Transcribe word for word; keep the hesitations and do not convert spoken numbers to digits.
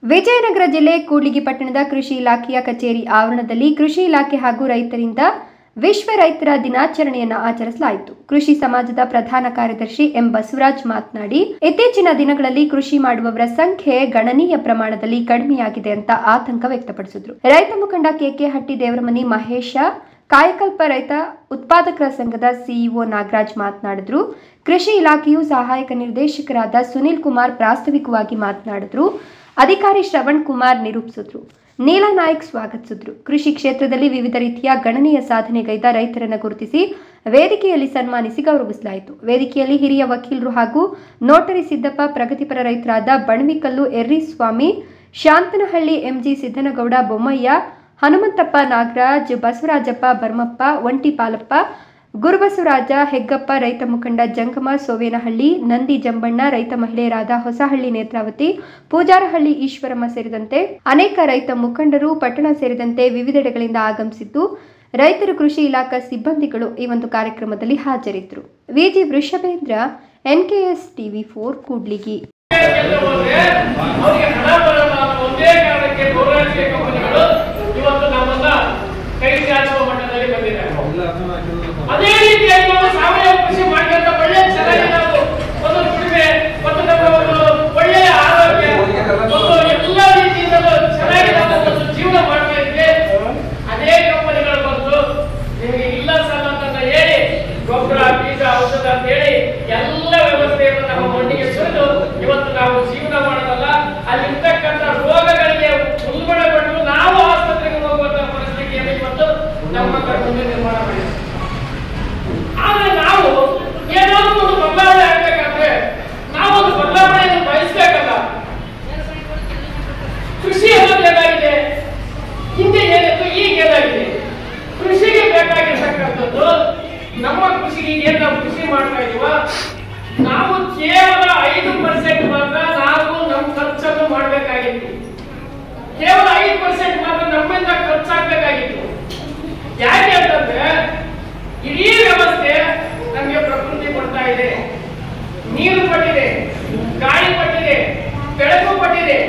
ವಿಜಯನಗರ ಜಿಲ್ಲೆ ಕೂಡ್ಲಿಗಿ ಪಟ್ಟಣದ ಕೃಷಿ ಇಲಾಖೆಯ ಕಚೇರಿ ಆವರಣದಲ್ಲಿ ಕೃಷಿ ಇಲಾಖೆ ಹಾಗೂ ರೈತರಿಂದ ವಿಶ್ವ ರೈತರ ದಿನಾಚರಣೆಯನ್ನು ಆಚರಿಸಲಾಯಿತು. ಕೃಷಿ ಸಮಾಜದ ಪ್ರಧಾನ ಕಾರ್ಯದರ್ಶಿ ಎಂ ಬಸವರಾಜ್ ಮಾತನಾಡಿ, ಇತ್ತೀಚಿನ ದಿನಗಳಲ್ಲಿ ಕೃಷಿ ಮಾಡುವವರ ಸಂಖ್ಯೆ ಗಣನೀಯ ಪ್ರಮಾಣದಲ್ಲಿ ಕಡಿಮೆಯಾಗಿದೆ ಅಂತ ಆತಂಕ ವ್ಯಕ್ತಪಡಿಸಿದರು. ರೈತ ಮುಖಂಡ ಕೆಕೆ ಹಟ್ಟಿ ದೇವರಮನಿ ಮಹೇಶ, ಕಾಯಕಲ್ಪ ರೈತ ಉತ್ಪಾದಕರ ಸಂಘದ ಸಿಇಒ ನಾಗರಾಜ್ ಮಾತನಾಡಿದರು. ಕೃಷಿ ಇಲಾಖೆಯು ಸಹಾಯಕ ನಿರ್ದೇಶಕರಾದ ಸುನಿಲ್ ಕುಮಾರ್ ಪ್ರಾಸ್ತಾವಿಕವಾಗಿ ಮಾತನಾಡಿದರು. ಅಧಿಕಾರಿ ಶ್ರವಣ್ ಕುಮಾರ್ ನಿರೂಪಿಸಿದ್ರು. ನೀಲಾ ನಾಯ್ಕ್ ಸ್ವಾಗತಿಸಿದ್ರು. ಕೃಷಿ ಕ್ಷೇತ್ರದಲ್ಲಿ ವಿವಿಧ ರೀತಿಯ ಗಣನೀಯ ಸಾಧನೆಗೈದ ರೈತರನ್ನು ಗುರುತಿಸಿ ವೇದಿಕೆಯಲ್ಲಿ ಸನ್ಮಾನಿಸಿ ಗೌರವಿಸಲಾಯಿತು. ವೇದಿಕೆಯಲ್ಲಿ ಹಿರಿಯ ವಕೀಲರು ಹಾಗೂ ನೋಟರಿ ಸಿದ್ದಪ್ಪ, ಪ್ರಗತಿಪರ ರೈತರಾದ ಬಣವಿಕಲ್ಲು ಎರ್ರಿಸ್ವಾಮಿ, ಶಾಂತನಹಳ್ಳಿ ಎಂಜಿ ಸಿದ್ದನಗೌಡ, ಬೊಮ್ಮಯ್ಯ, ಹನುಮಂತಪ್ಪ, ನಾಗರಾಜ್, ಬಸವರಾಜಪ್ಪ, ಬರ್ಮಪ್ಪ, ಒಂಟಿಪಾಲಪ್ಪ, ಗುರುಬಸವರಾಜ, ಹೆಗ್ಗಪ್ಪ, ರೈತ ಮುಖಂಡ ಜಂಗಮ, ಸೋವೇನಹಳ್ಳಿ, ನಂದಿ ಜಂಬಣ್ಣ, ರೈತ ಮಹಿಳೆಯರಾದ ಹೊಸಹಳ್ಳಿ ನೇತ್ರಾವತಿ, ಪೂಜಾರಹಳ್ಳಿ ಈಶ್ವರಮ್ಮ ಸೇರಿದಂತೆ ಅನೇಕ ರೈತ ಮುಖಂಡರು, ಪಟ್ಟಣ ಸೇರಿದಂತೆ ವಿವಿಧೆಡೆಗಳಿಂದ ಆಗಮಿಸಿದ್ದು, ರೈತರು, ಕೃಷಿ ಇಲಾಖಾ ಸಿಬ್ಬಂದಿಗಳು ಈ ಒಂದು ಕಾರ್ಯಕ್ರಮದಲ್ಲಿ ಹಾಜರಿದ್ದರು. VG Vrishabhendra, NKS TV four, Kudligi. ಅದೇ ರೀತಿಯಾಗಿ ನಾವು ಸಾವಯವ ಕೃಷಿ ಮಾಡಿದಂತ ಒಳ್ಳೆ ಚೆನ್ನಾಗಿ ನಾವು ಒಂದು ದುಡಿಮೆ ಮತ್ತು ನಮ್ಮ ಒಂದು ಒಳ್ಳೆಯ ಆರೋಗ್ಯ ಒಂದು ಎಲ್ಲ ರೀತಿಯಿಂದಲೂ ಚೆನ್ನಾಗಿ ನಾವು ಒಂದು ಜೀವನ ಮಾಡ್ತಾ ಇದ್ವಿ. ಅದೇ ಕಂಪನಿಗಳು ಬಂದು ನಿಮಗೆ ಇಲ್ಲ ಸರ್ ಅಂತ ಹೇಳಿ ಗೊಬ್ಬರ, ಬೀಜ, ಔಷಧ ಅಂತ ಹೇಳಿ ಎಲ್ಲ ವ್ಯವಸ್ಥೆಯನ್ನು ನಮ್ಮ ಮಣ್ಣಿಗೆ ಸುರಿದು ಇವತ್ತು ನಾವು ಜೀವನ ಮಾಡೋದಲ್ಲ, ಅಲ್ಲಿರ್ತಕ್ಕಂಥ ರೋಗಗಳಿಗೆ ಉಲ್ಬಣಗೊಂಡು ನಾವು ಆಸ್ಪತ್ರೆಗೆ ಹೋಗುವಂತಹ ಪರಿಸ್ಥಿತಿಯನ್ನು ಇವತ್ತು ನಮ್ಮ ಮುಂದೆ ನಿರ್ಮಾಣ ಮಾಡಿದೆ. ಆದ್ರೆ ನಾವು ಏನಾದ್ರೂ ಒಂದು ಬದಲಾವಣೆ ಆಗ್ಬೇಕಂದ್ರೆ ನಾವೊಂದು ಬದಲಾವಣೆಯನ್ನು ಬಯಸ್ಬೇಕಲ್ಲ. ಕೃಷಿ ಅನ್ನೋದು ಏನಾಗಿದೆ, ಹಿಂದೆ ಏನಿತ್ತು, ಈಗ ಏನಾಗಿದೆ. ಕೃಷಿಗೆ ಬೇಕಾಗಿರ್ತಕ್ಕಂಥದ್ದು ನಮ್ಮ ಕೃಷಿಗೆ ಏನ್ ನಾವು ಕೃಷಿ ಮಾಡ್ತಾ ಇದೀವ, ನಾವು ಕೇವಲ ಐದು ಪರ್ಸೆಂಟ್ ಮಾತ್ರ ನಾವು ನಮ್ಮ ಖರ್ಚನ್ನು ಮಾಡ್ಬೇಕಾಗಿತ್ತು. ಕೇವಲ ಐದು ಪರ್ಸೆಂಟ್ ಮಾತ್ರ ನಮ್ಮಿಂದ ಖರ್ಚಾಗಬೇಕಾಗಿತ್ತು. ಯಾಕೆ ಅಂತಂದ್ರೆ ಇಡೀ ವ್ಯವಸ್ಥೆ ನಮಗೆ ಪ್ರಕೃತಿ ಕೊಡ್ತಾ ಇದೆ. ನೀರು ಕೊಟ್ಟಿದೆ, ಗಾಳಿ ಕೊಟ್ಟಿದೆ, ಬೆಳಕು ಕೊಟ್ಟಿದೆ,